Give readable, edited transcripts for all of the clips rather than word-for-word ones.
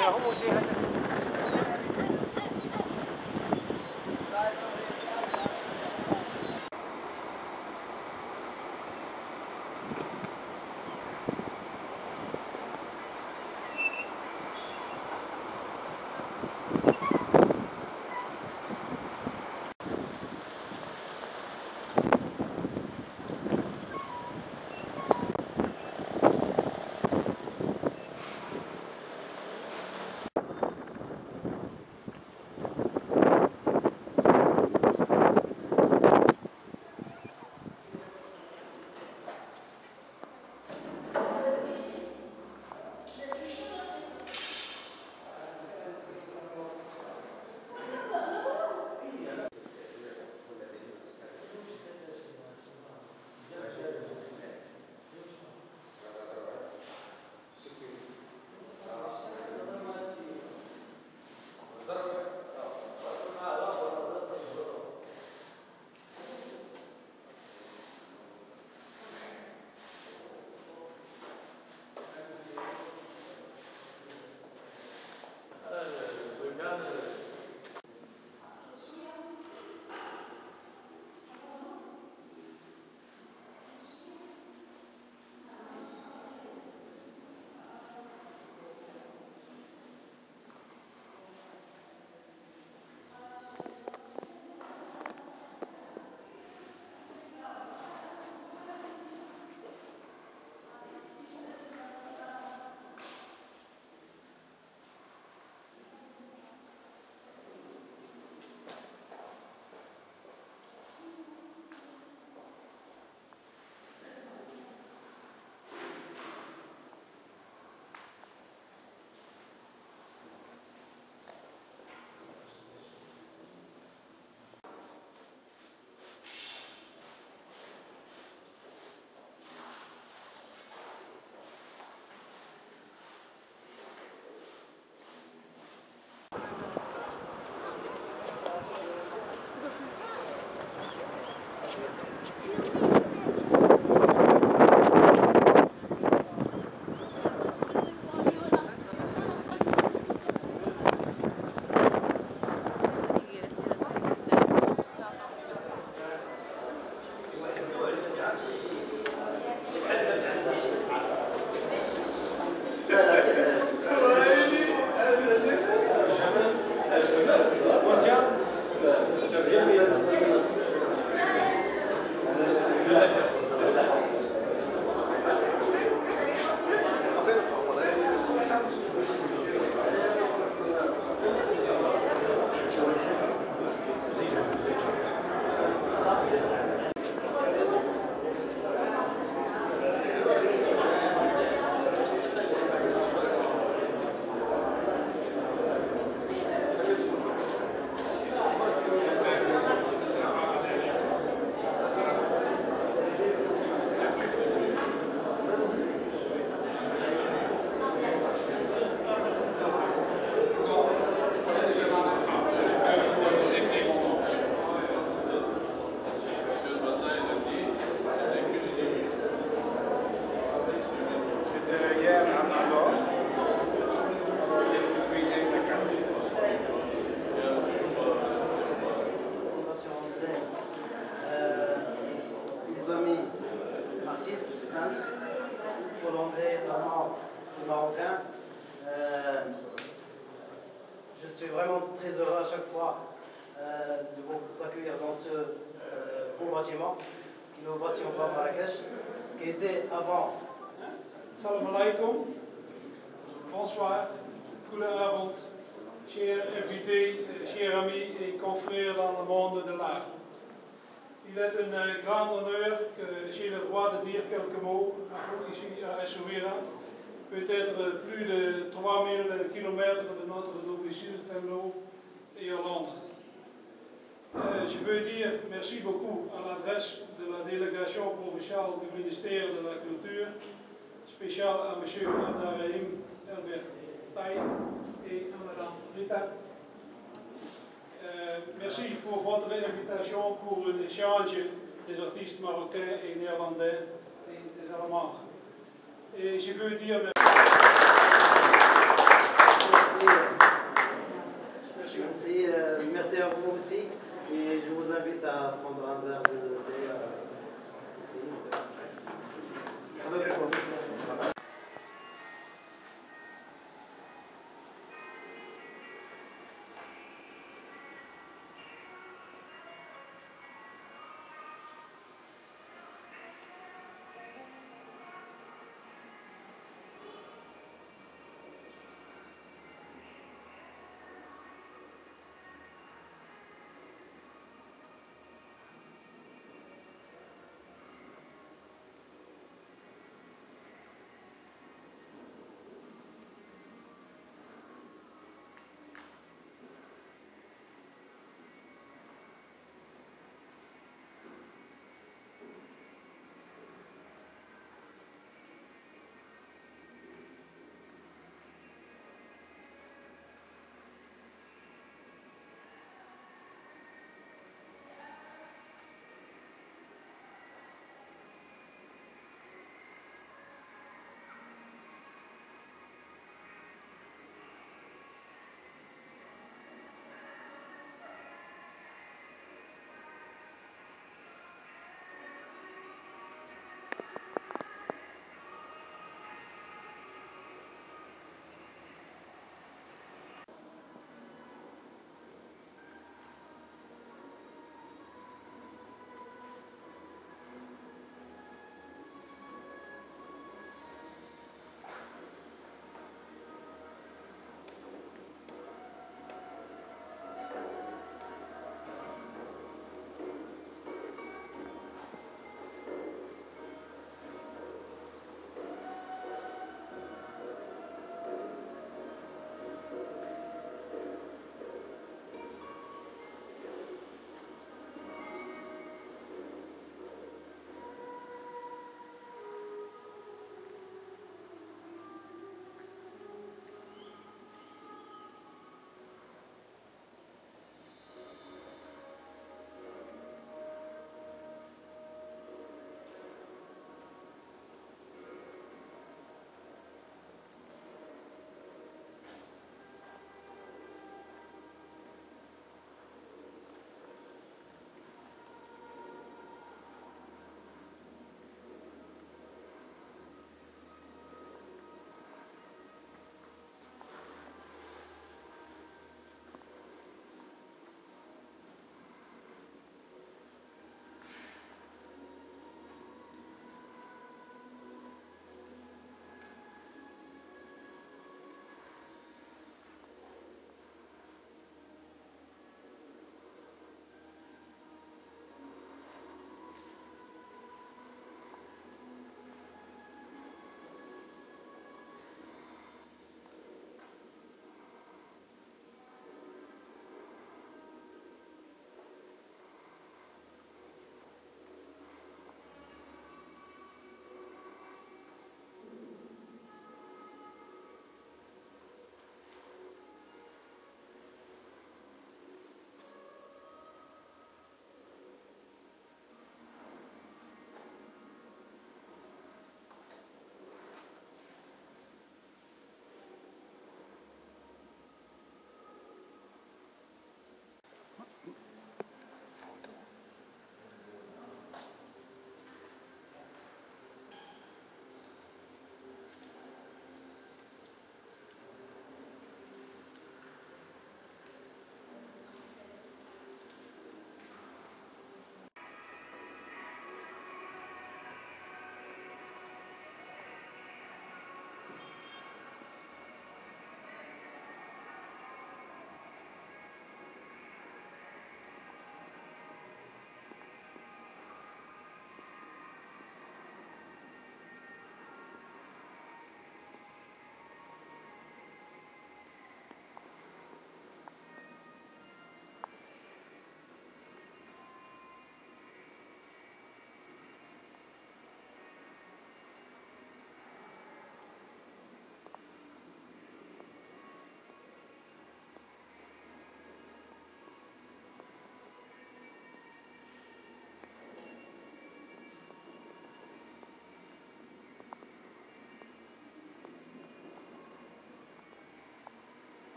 Je suis vraiment très heureux à chaque fois de vous accueillir dans ce beau bâtiment, l'innovation par Marrakech, qui était avant. Salam alaikum, bonsoir, goedenavond, chers invités, chers amis et confrères dans le monde de l'art. Il est un grand honneur que j'ai le droit de dire quelques mots à vous ici à Essaouira, peut-être plus de 3000 km de notre domicile Venlo et Hollande. Je veux dire merci beaucoup à l'adresse de la délégation provinciale du ministère de la Culture, spécial à M. Abderrahim Elbert Taï et à Mme Rita. Merci pour votre invitation pour un échange des artistes marocains et néerlandais et des Allemands. Et je veux dire merci.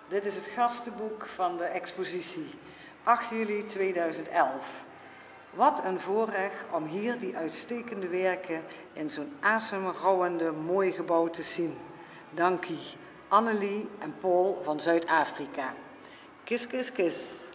Dit is het gastenboek van de expositie 8 juli 2011. Wat een voorrecht om hier die uitstekende werken in zo'n ademrouwende mooi gebouw te zien. Dank je, Annelie en Paul van Zuid-Afrika. Kis, kis, kis.